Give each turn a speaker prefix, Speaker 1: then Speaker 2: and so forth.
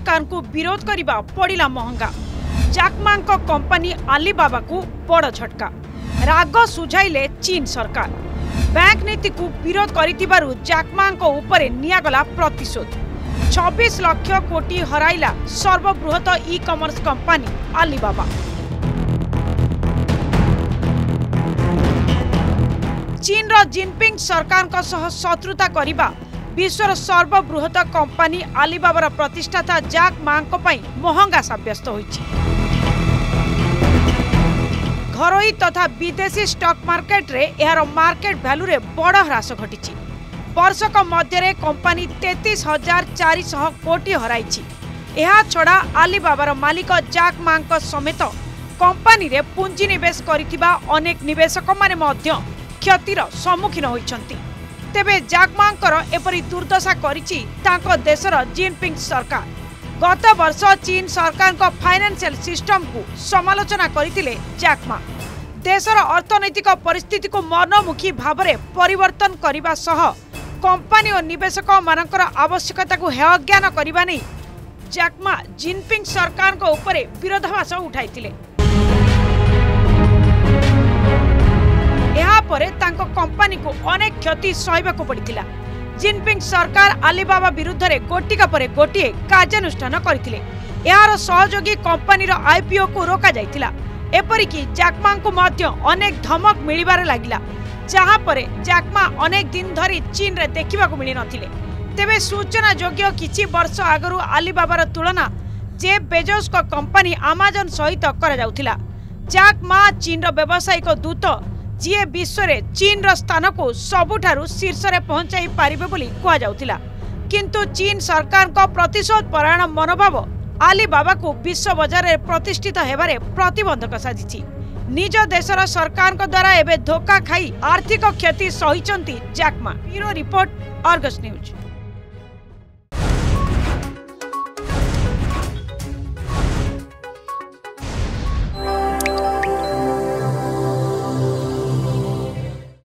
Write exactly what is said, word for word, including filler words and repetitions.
Speaker 1: सरकार को विरोध करने पड़ा महंगा। जैक मा कंपनी आलीबाबा को बड़ झटका। राग सुझाइले चीन सरकार। बैंक नीति को विरोध करिथिबारु जैक मा उपरे नियागला प्रतिशोध। छब्बीस लाख कोटी हराइला सर्वबृहत ई कॉमर्स कंपनी आलीबाबा। चीन रो जिनपिंग सरकार का सह शत्रुता करिबा विश्वर सर्वबृहत कंपनी आलीबाबार प्रतिष्ठाता जैक मा महंगा साब्यस्त होइछि। घरोई तथा विदेशी स्टॉक मार्केट रे यार मार्केट वैल्यू रे बड़ ह्रास घटी। वर्षक मध्य कंपनी तैंतीस हजार चार सौ कोटी हराइछि। यह छड़ा आलीबाबार मालिक जैक मा समेत कंपनी रे पुंजी निवेश करिथिबा अनेक निवेशक माने मध्य क्षतिर सम्मुखीन होइछन्ति। तेबे जैक मा एपरि दुर्दशा करिछि तांको देशर जिनपिंग सरकार। गत वर्ष चीन सरकार को फाइनेंशियल सिस्टम को समालोचना करथिले जैक मा। देशर अर्थनैतिक परिस्थिति को मनोमुखी भाव में परिवर्तन करने सह कंपनी और निवेशक मानकर आवश्यकता को हेयज्ञान करने नहीं जैक मा जिनपिंग सरकार को ऊपर विरोधाभास उठाइथिले। यहाँ परे तांको कंपनी को अनेक क्षति सहबाक पड़िथिला। जिनपिंग सरकार आलीबाबा विरुद्ध रे गोटिका परे गोटिए कार्यानुष्ठान करथिले। यार सहयोगी कंपनीर आईपीओ को रोका जाइथिला। एपरिकी जैक मा को मध्य अनेक धमक मिलिबार लागिला, जहाँ परे जैक मा अनेक दिन धरी चीन रे देखिबा को मिली नथिले। तेबे सूचना योग्य किछि वर्ष आगरु आलीबाबार तुलना जेफ बेजोस को कंपनी अमेजन सहित करा जाउथिला। जैक मा चीन रो व्यावसायिक दूत जी विश्व में चीन रो स्थान को सबुठारु शीर्ष रे पहुंचाई पारिबे बोली कहा जाउथिला। किंतु चीन सरकार को प्रतिशोध परायण मनोभाव आलीबाबा को विश्व बाजार में प्रतिष्ठित हेबारे प्रतिबंधक साजिछि। निज देशर सरकार को द्वारा एबे धोखा खाई आर्थिक क्षति सहिचंती Jack Ma. Bureau report, Argus news.